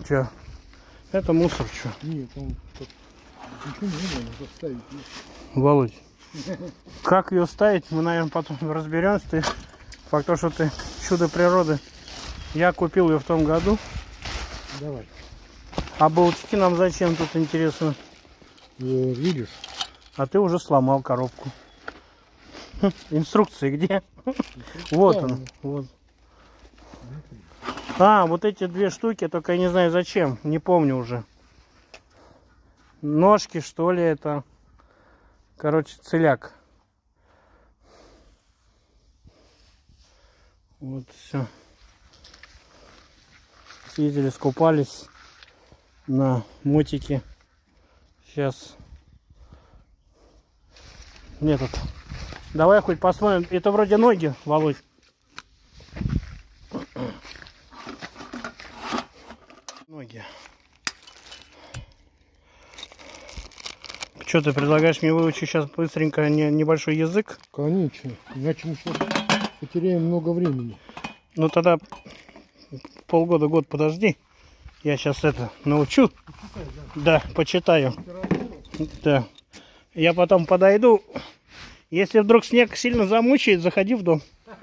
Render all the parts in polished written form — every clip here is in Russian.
Че? Это мусор, что? Нет, он ничего не надо ставить. Володь, как ее ставить, мы, наверное, потом разберемся. Ты, факт то, что ты чудо природы. Я купил ее в том году. Давай. А болтики нам зачем тут, интересно? Вот, видишь? А ты уже сломал коробку. Инструкции где? Вот он. Вот. А, вот эти две штуки, только я не знаю зачем. Не помню уже. Ножки, что ли, это. Короче, целяк. Вот все. Съездили, скупались на мотике. Сейчас. Нет, тут. Давай хоть посмотрим. Это вроде ноги, Володь. Ноги. Что ты предлагаешь мне выучить сейчас быстренько небольшой язык? Конечно. Иначе мы сейчас потеряем много времени. Ну тогда полгода, год подожди. Я сейчас это научу. Почитай, да, почитаю. Да. Я потом подойду. Если вдруг снег сильно замучает, заходи в дом.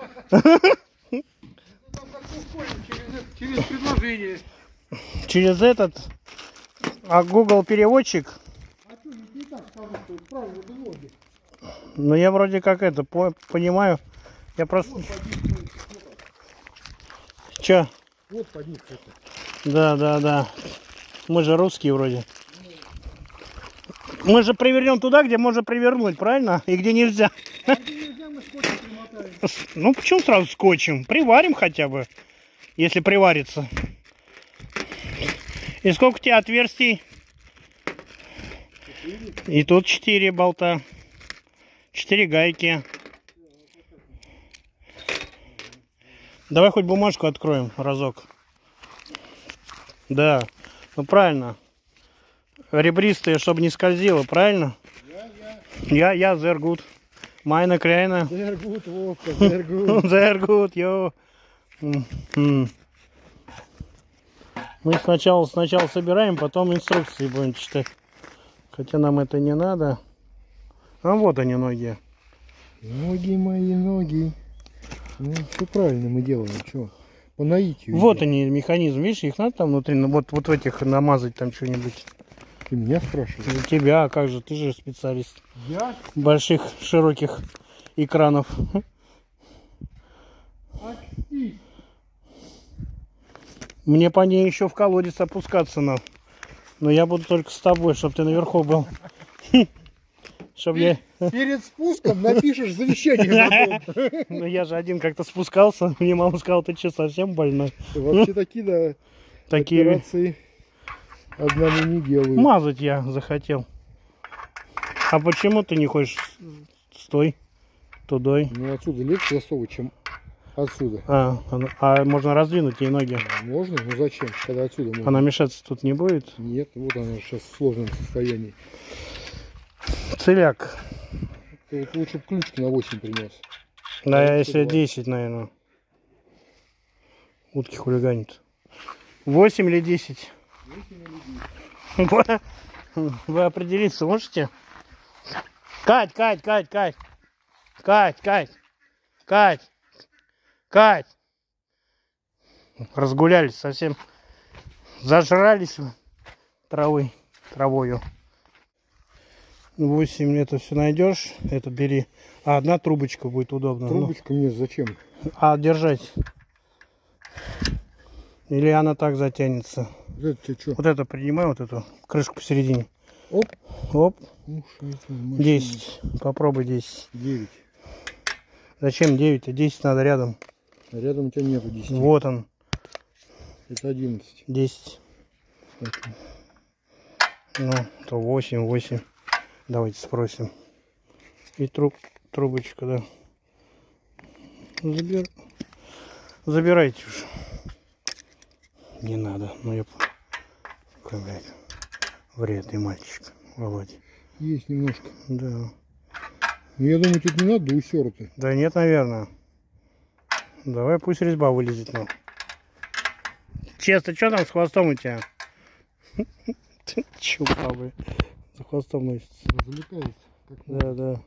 Через предложение. Через этот. А Google переводчик. А что, не так скажу, что правильно ноги. Ну я вроде как это понимаю. Я просто. Вот Че? Вот под них это. Да. Мы же русские вроде. Мы же привернем туда, где можно привернуть, правильно? И где нельзя. А где нельзя, мы скотчем примотаем. Ну почему сразу скотчем? Приварим хотя бы, если приварится. И сколько у тебя отверстий? 4. И тут 4 болта. 4 гайки. Давай хоть бумажку откроем разок. Да, ну правильно. Ребристые, чтобы не скользило, правильно? Я sehr gut. Meine Kleine. Sehr gut, Вовка, sehr gut. Sehr gut, йо. Мы сначала собираем, потом инструкции будем читать. Хотя нам это не надо. А вот они, ноги. Ноги мои, ноги. Ну, все правильно мы делаем, что? По наитию. Вот идем. они, механизм, видишь, их надо там внутри, вот в этих намазать там что-нибудь. Ты меня спрашиваешь? У тебя, а как же, ты же специалист. Я? Больших, широких экранов. Акси. Мне по ней еще в колодец опускаться надо. Но я буду только с тобой, чтобы ты наверху был. Чтоб я... Перед спуском напишешь завещание. Ну я же один как-то спускался. Мне мама сказала, ты что, совсем больной? Вообще такие, да, Такие операции одному не делают. мазать я захотел. А почему ты не хочешь? Стой. Тудой. Ну отсюда легче засовывать, чем отсюда. А можно раздвинуть ей ноги? Можно? Ну зачем? Когда отсюда можно. Она мешаться тут не будет? Нет, вот она сейчас в сложном состоянии. Целяк. Ты вот лучше бы ключки на 8 принес. Да, если 10, наверное. Утки хулиганят. 8 или 10? 8 или 10. Вы определиться можете? Кать! Разгулялись совсем. Зажрались травою. 8 это все найдешь. Это бери. А одна трубочка будет удобно. Трубочка мне зачем? А держать? Или она так затянется? Это тебе что? Вот это принимай, вот эту крышку посередине. Оп. Оп. Ну, 10. Попробуй 10. 9. Зачем 9? А 10 надо рядом. А рядом у тебя нету 10. Вот он. Это 11. 10. Так. Ну, то 8. Давайте спросим. И трубочка, да. Забирайте уже. Не надо. Ну я... Какой, блядь, вредный мальчик, Володя. Есть немножко. Да. Ну я думаю, тут не надо усерто. Да нет, наверное. Давай пусть резьба вылезет нам. Честно, что там с хвостом у тебя? Чупа, блин. За хвостом носится. Развлекается. Да, да.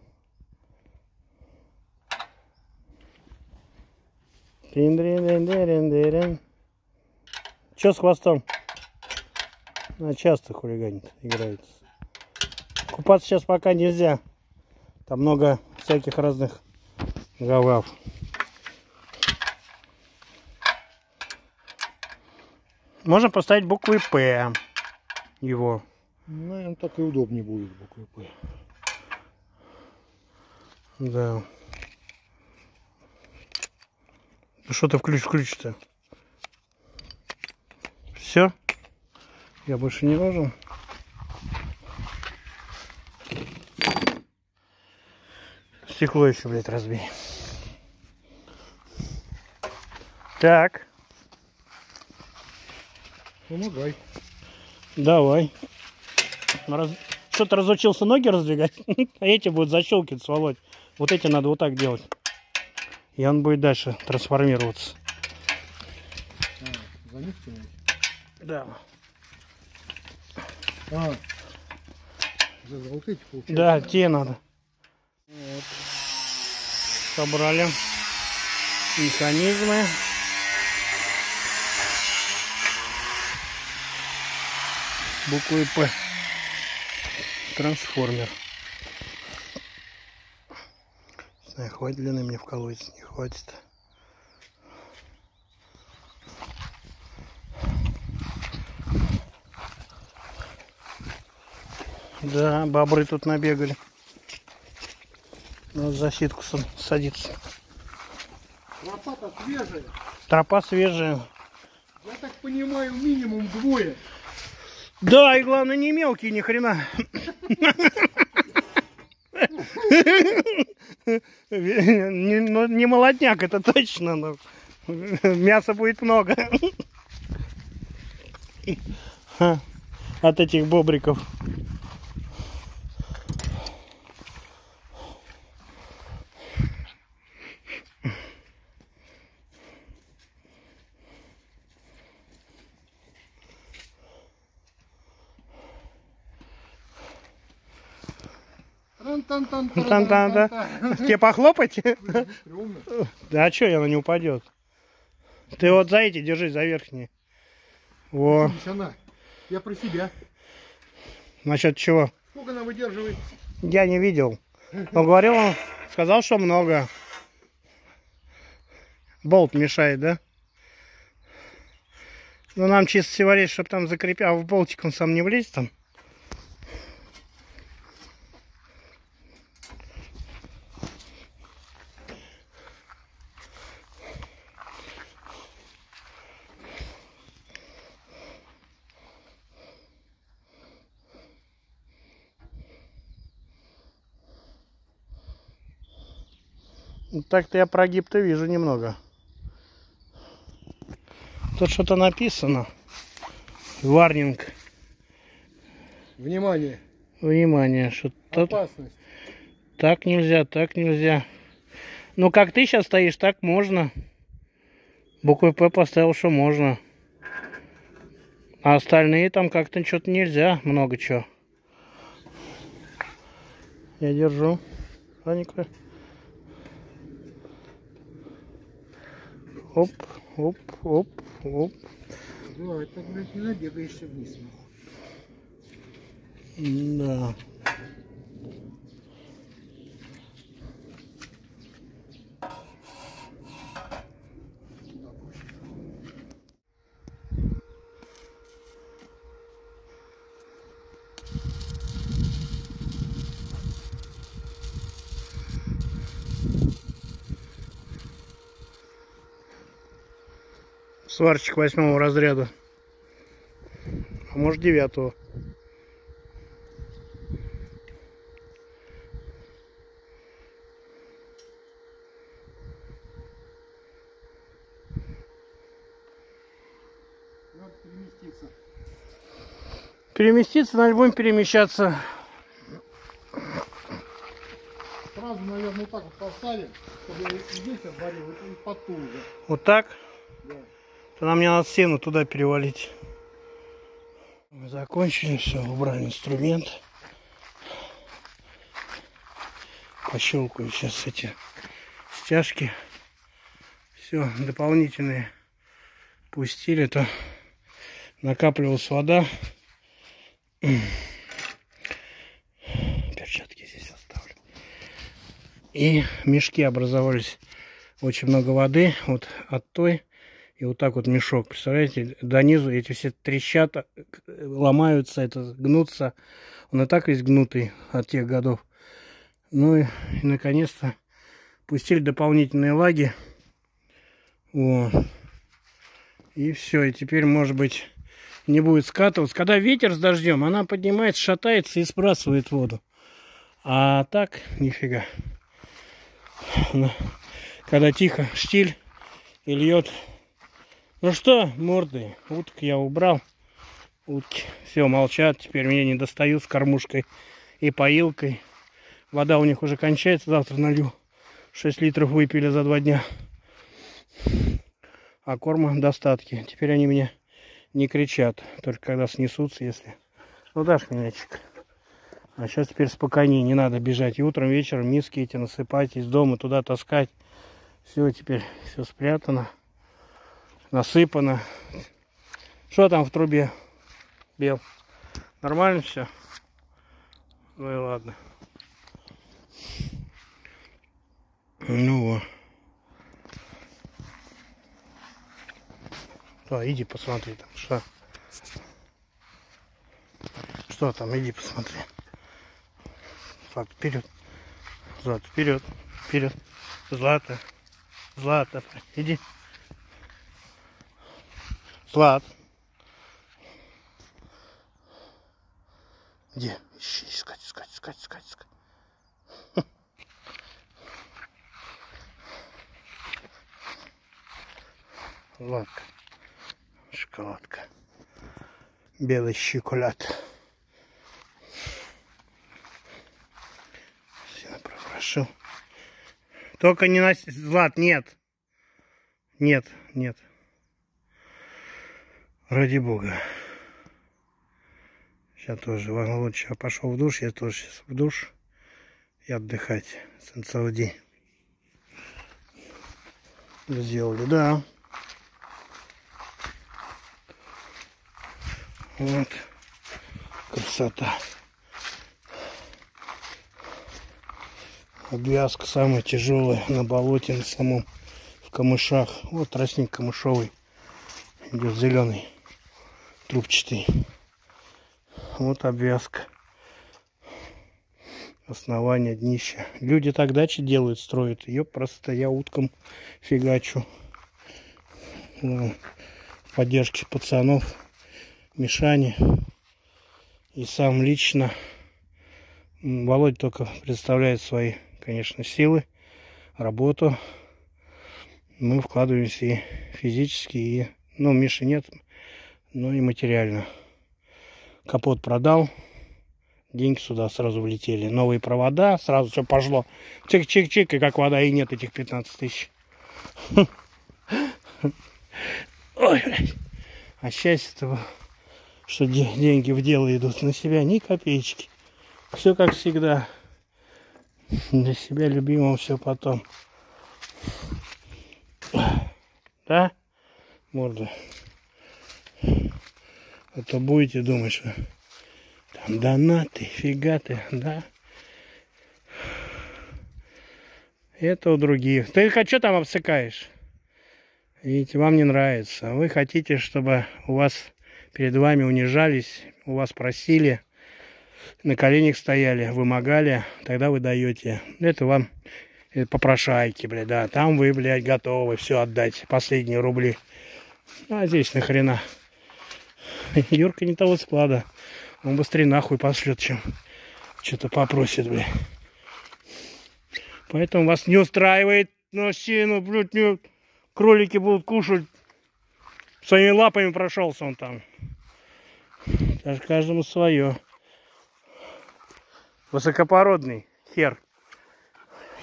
Че с хвостом? Она часто хулиганит, играется. Купаться сейчас пока нельзя. Там много всяких разных гавав. Можно поставить буквы П его. Наверное, так и удобнее будет буквы П. Да. Что ты включишь-то? Все? Я больше не нужен. Стекло еще, блядь, разбей. Так. Помогай. Давай. Что ты разучился ноги раздвигать? А эти будут защелкиваться, Володь. Вот эти надо вот так делать. И он будет дальше трансформироваться. За них тянуть? Да. За вот эти получается? Да, те надо. Вот. Собрали механизмы. Буквы П. Трансформер. Не знаю, хватит длины мне вколоть, не хватит. Да, бобры тут набегали. Вот за сетку садится. Тропа-то свежая. Тропа свежая. Я так понимаю, минимум двое. Да, и главное не мелкие ни хрена. Не молодняк, это точно, но мяса будет много. От этих бобриков. Да. Тебе похлопать? Да, а что, она не упадет? Ты вот за эти держись, за верхние. Во. Я про себя. Насчет чего? Сколько она выдерживает? Я не видел. Но говорил он, сказал, что много. Болт мешает, да? Ну нам чисто всего лишь, чтобы там закрепить. А в болтик он сам не влезет там. Так-то я прогиб-то вижу немного. Тут что-то написано. Варнинг. Внимание. Внимание. Что-то... Опасность. Так нельзя, так нельзя. Ну, как ты сейчас стоишь, так можно. Буквой П поставил, что можно. А остальные там как-то что-то нельзя. Много чего. Я держу. Паника. Оп, оп, оп, оп. Да, это, блядь, не набегаешься вниз. Да. Сварщик 8-го разряда. А может 9-го. Надо переместиться. Переместиться, надо будем перемещаться. Сразу, наверное, так вот поставим, чтобы здесь обварил и потуже. Вот так? Да. Тогда мне надо сено туда перевалить. Мы закончили, все, убрали инструмент. Пощелкаю сейчас эти стяжки. Все, дополнительные пустили, то накапливалась вода. Перчатки здесь оставлю. И мешки образовались. Очень много воды вот от той. И вот так вот мешок. Представляете, до низу эти все трещат, ломаются, это гнутся. Он и так весь гнутый от тех годов. Ну и наконец-то пустили дополнительные лаги. Вот. И все. И теперь, может быть, не будет скатываться. Когда ветер с дождем, она поднимается, шатается и сбрасывает воду. А так, нифига. Когда тихо, штиль и льет. Ну что, морды, уток я убрал. Утки все молчат. Теперь меня не достают с кормушкой и поилкой. Вода у них уже кончается. Завтра налью. 6 литров выпили за 2 дня. А корма достатки. Теперь они меня не кричат. Только когда снесутся, если... Ну дашь мячик. А сейчас теперь спокойнее. Не надо бежать. И утром, вечером миски эти насыпать. Из дома туда таскать. Все, теперь все спрятано. Насыпано. Что там в трубе, Бел? Нормально все? Ну и ладно. Ну вот. Что, иди посмотри там, что? Что там, иди посмотри. Злата, вперед. Злата, вперед. Вперед. Злата. Злата, иди. Злат. Где? Ищи, искать. Златка. Шоколадка. Белый шоколад. Все, прошу. Только не на... Злат, нет. Нет. Ради бога. Сейчас тоже лучше пошел в душ. Я тоже сейчас в душ. И отдыхать. Целый день. Сделали, да. Вот. Красота. Обвязка самая тяжелая на болоте, на самом, в камышах. Вот тростник камышовый. Идет зеленый. Трубчатый. Вот обвязка. Основание, днища. Люди так дачи делают, строят. Ее просто я уткам фигачу. В поддержке пацанов. Мишани. И сам лично. Володя только представляет свои, конечно, силы, работу. Мы вкладываемся и физически, и... Ну, Миши нет, но и материально. Капот продал. Деньги сюда сразу влетели. Новые провода. Сразу все пошло. Чик-чик-чик. И как вода, и нет этих 15 тысяч. Ой, блядь. А счастье-то, что деньги в дело идут. На себя ни копеечки. Все как всегда. Для себя любимого все потом. Да? Морда. А то будете думать, что там донаты, фига ты, да? Это у других. Ты что там обсыкаешь? Видите, вам не нравится. Вы хотите, чтобы у вас перед вами унижались, у вас просили, на коленях стояли, вымогали, тогда вы даете. Это вам попрошайки, блядь, да. Там вы, блядь, готовы все отдать, последние рубли. А здесь нахрена? Юрка не того склада. Он быстрее нахуй пошлет, чем что-то попросит, блядь. Поэтому вас не устраивает носину, блядь, нет. Кролики будут кушать. Своими лапами прошелся он там. Даже каждому свое. Высокопородный хер.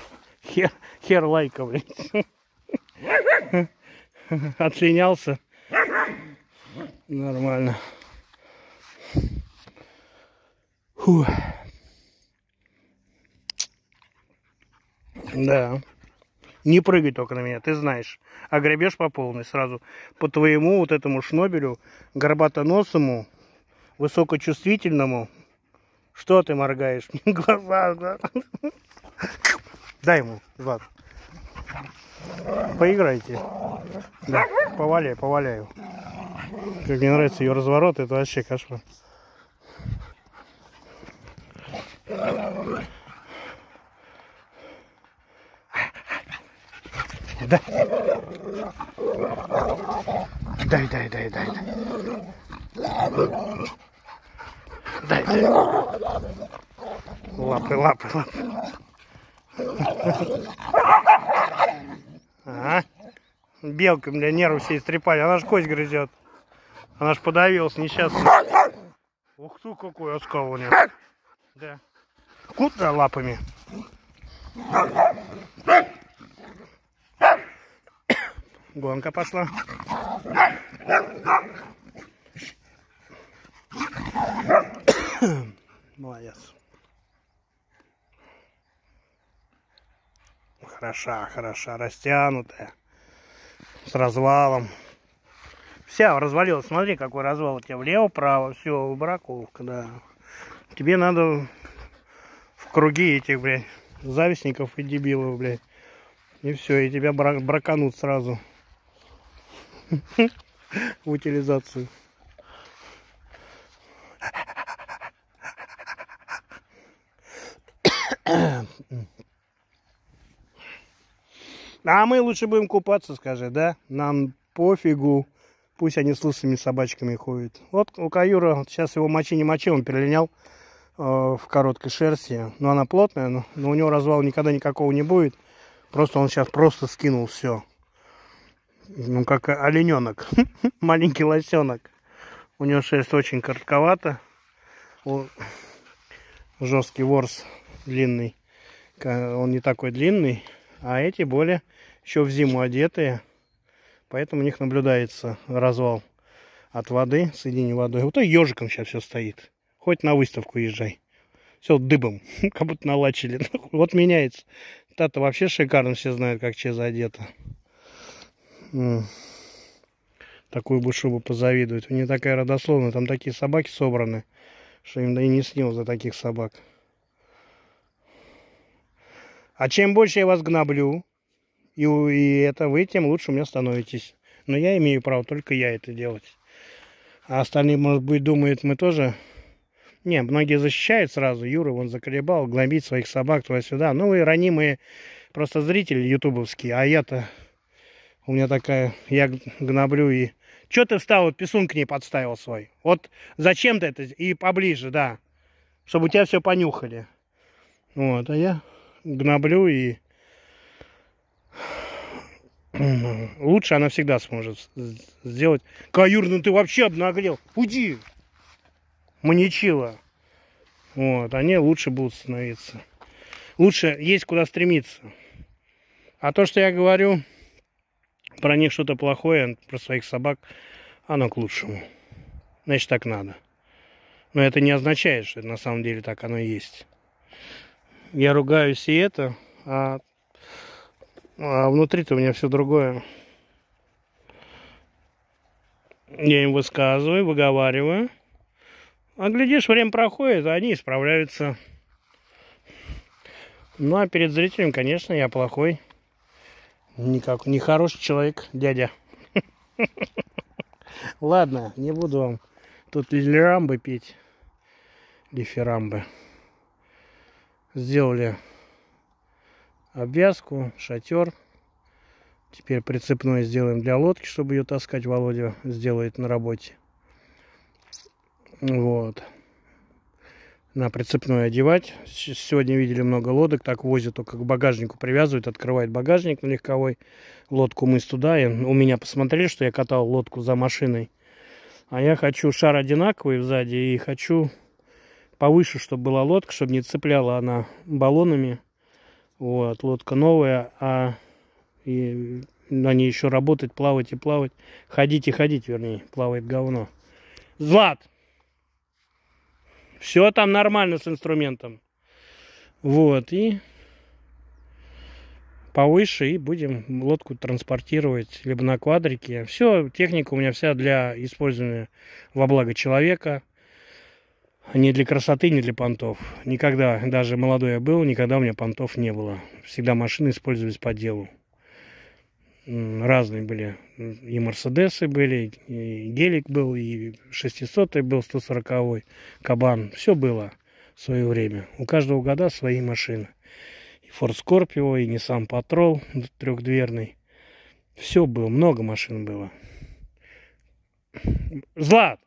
Хер лайка, блядь. Отлинялся. Нормально. Фу. Да. Не прыгай только на меня, ты знаешь. А гребешь по полной сразу. По твоему вот этому шнобелю, горбатоносому, высокочувствительному. Что ты моргаешь? Глаза. Дай ему, Влад. Поиграйте. Да, поваляю. Как мне нравится ее разворот, это вообще кошмар. Да. Дай. Дай. Лапы. Ага. Белка, бля, нервы все истрепали. Она ж кость грызет. Она ж подавилась несчастно. Ух ты, какой оскал у нее. Да. Куда лапами? Гонка пошла. Молодец. Хороша, растянутая. С развалом. Вся развалилась. Смотри, какой развал у тебя. Влево-право. Все, браковка, да. Тебе надо в круги этих, блядь, завистников и дебилов, блядь. И все, и тебя браканут сразу. В утилизацию. А мы лучше будем купаться, скажи, да? Нам пофигу. Пусть они с лысыми собачками ходят. Вот у Каюра, сейчас его мочи не мочи, он перелинял в короткой шерсти. Но она плотная, но у него развала никогда никакого не будет. Просто он сейчас просто скинул все. Ну, как олененок. Маленький лосенок. У него шерсть очень коротковата. Жесткий ворс длинный. Он не такой длинный. А эти более еще в зиму одетые. Поэтому у них наблюдается развал от воды, соединение водой. Вот и ежиком сейчас все стоит. Хоть на выставку езжай. Все дыбом. Как будто налачили. Вот меняется. Тата вообще шикарно, все знают, как Чеза одета. Такую бы шубу позавидуют. У нее такая родословная. Там такие собаки собраны, что им да и не снилось за таких собак. А чем больше я вас гноблю, и это вы, тем лучше у меня становитесь. Но я имею право только я это делать. А остальные, может быть, думают, мы тоже... Не, многие защищают сразу. Юра вон заколебал гнобить своих собак туда-сюда. Ну, вы ранимые просто зрители ютубовские. А я-то... У меня такая... Я гноблю и... Че ты встал, вот писун к ней подставил свой? Вот зачем ты это? И поближе, да. Чтобы у тебя все понюхали. Вот, а я гноблю и... Лучше она всегда сможет сделать. Каюр, ну ты вообще обнаглел. Уйди. Маньячила. Вот, они лучше будут становиться. Лучше есть куда стремиться. А то, что я говорю про них что-то плохое, про своих собак, оно к лучшему. Значит, так надо. Но это не означает, что на самом деле так оно и есть. Я ругаюсь и это, а внутри-то у меня все другое. Я им высказываю, выговариваю. А глядишь, время проходит, а они исправляются. Ну, а перед зрителем, конечно, я плохой. Нехороший человек, дядя. Ладно, не буду вам тут лиферамбы петь. Лиферамбы. Сделали обвязку, шатер. Теперь прицепной сделаем для лодки, чтобы ее таскать. Володя сделает на работе. Вот. На прицепной одевать. Сегодня видели много лодок. Так возят, только к багажнику привязывают. Открывает багажник на легковой. Лодку мыс туда. И у меня посмотрели, что я катал лодку за машиной. А я хочу шар одинаковый сзади. И хочу повыше, чтобы была лодка. Чтобы не цепляла она баллонами. Вот. Лодка новая. И на ней еще работать, плавать и плавать. Ходить и ходить, вернее. Плавает говно. Злат. Все там нормально с инструментом. Вот, и повыше, и будем лодку транспортировать либо на квадрике. Все, техника у меня вся для использования во благо человека. Не для красоты, не для понтов. Никогда, даже молодой я был, никогда у меня понтов не было. Всегда машины использовались по делу. Разные были. И Мерседесы были, и Гелик был, и 600-й был, 140-й, Кабан. Все было в свое время. У каждого года свои машины. И Ford Scorpio, и Nissan Patrol трехдверный. Все было, много машин было. Злат!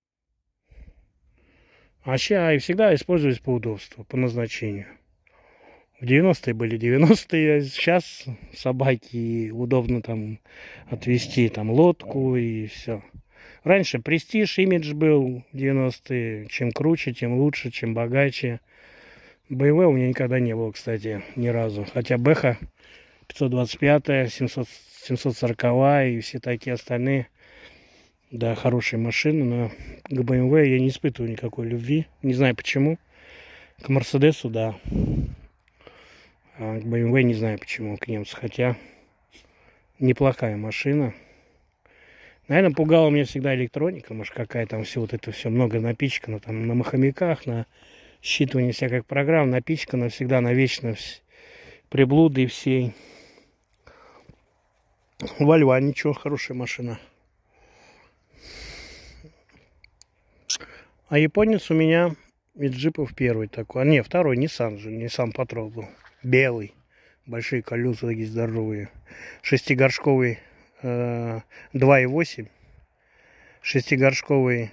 А сейчас всегда используюсь по удобству, по назначению. В 90-е были 90-е, сейчас собаки удобно там отвезти там лодку и все. Раньше престиж, имидж был в 90-е. Чем круче, тем лучше, чем богаче. БМВ у меня никогда не было, кстати, ни разу. Хотя Бэха 525, 740 и все такие остальные. Да, хорошие машины, но к БМВ я не испытываю никакой любви. Не знаю почему. К Мерседесу, да. А к БМВ не знаю почему, к немцу. Хотя неплохая машина. Наверное, пугала меня всегда электроника. Может, какая там все вот это все много напичкано. Там на маховиках, на считывании всяких программ напичкано всегда навечно приблуды всей. Вольва, ничего, хорошая машина. А японец у меня из джипов первый такой. А не, второй Nissan же. Nissan Patrol был. Белый. Большие колеса такие здоровые. Шестигоршковый 2.8. Шестигоршковый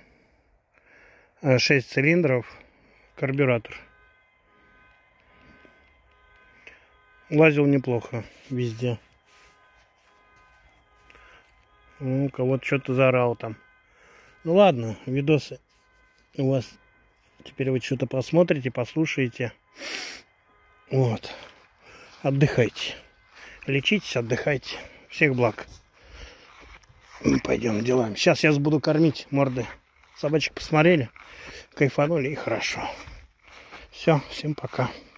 6 цилиндров. Карбюратор. Лазил неплохо везде. Ну-ка, вот что-то заорал там. Ну ладно, видосы у вас. Теперь вы что-то посмотрите, послушаете. Вот. Отдыхайте. Лечитесь, отдыхайте. Всех благ. Пойдем делаем. Сейчас я буду кормить морды. Собачек посмотрели, кайфанули и хорошо. Все, всем пока.